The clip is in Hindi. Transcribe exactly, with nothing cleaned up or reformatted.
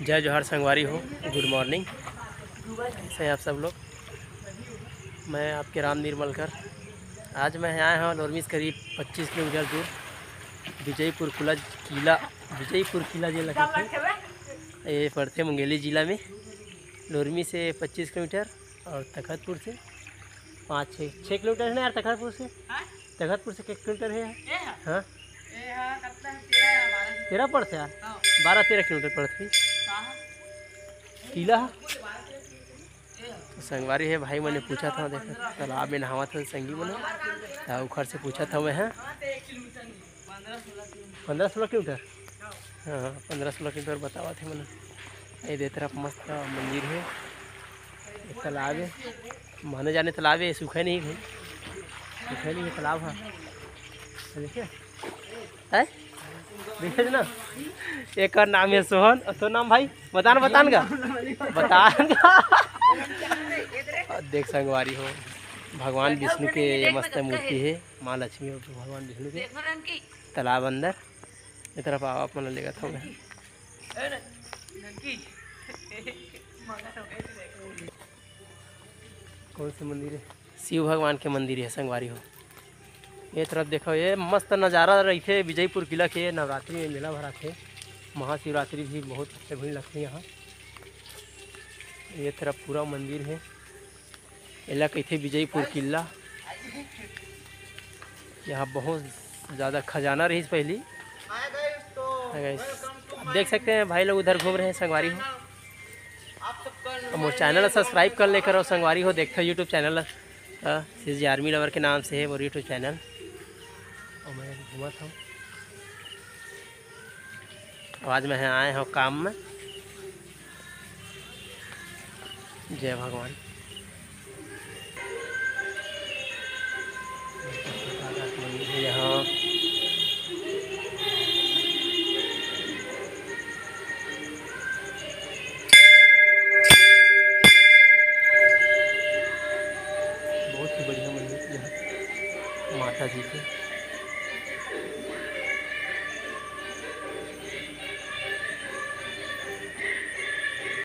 जय जोहार संगवारी हो, गुड मॉर्निंग। कैसे हैं आप सब लोग। मैं आपके राम निर्मलकर। आज मैं आया हूँ लोरमी से करीब पच्चीस किलोमीटर दूर विजयपुर किला किला विजयपुर किला जिला के ये पड़ते मुंगेली ज़िला में। लोरमी से पच्चीस किलोमीटर और तखतपुर से पाँच छः छः किलोमीटर है ना यार। तखतपुर से तखतपुर से कितने किलोमीटर है? हाँ तेरह पड़ते यार, बारह तेरह किलोमीटर पड़ती किला। तो संगवारी है भाई, मैंने पूछा था, देखा तालाब में नहावा था संगी मैंने तो उखर से पूछा था मैं। हाँ पंद्रह सोलह किलोमीटर, हाँ पंद्रह सोलह किलोमीटर बतावा थे मैंने। ये तरफ मस्त मंदिर है, तालाब है, माने जाने तालाब है, सूखा नहीं है, सूखा नहीं है तालाब है। देखिए है देखे ना, एक और नाम है सोहन। तो नाम भाई बतान बतान का बतान का देख संगवारी हो, भगवान विष्णु के ये मस्त मूर्ति है, माँ लक्ष्मी और भगवान विष्णु के तालाब अंदर। इस तरफ आओ आप मन लेगा था मैं। कौन से मंदिर है? शिव भगवान के मंदिर है संगवारी हो। ये तरफ देखो, ये मस्त नज़ारा रही थे विजयपुर किला के। नवरात्रि में मेला भरा थे, महाशिवरात्रि भी बहुत अच्छे भीड़ लगती है यहाँ। ये तरफ पूरा मंदिर है, एला कहते विजयपुर किला। यहाँ बहुत ज़्यादा खजाना रही पहली। आप देख सकते हैं भाई लोग उधर घूम रहे हैं संगवारी हो। और चैनल सब्सक्राइब कर लेकर और संगवारी हो देखते हो YouTube channel C G army lover के नाम से है वो यूट्यूब चैनल। और मैं घूमा था, आज मैं आए हूँ काम में। जय भगवान। यहाँ बहुत ही बढ़िया मंदिर है माता जी के।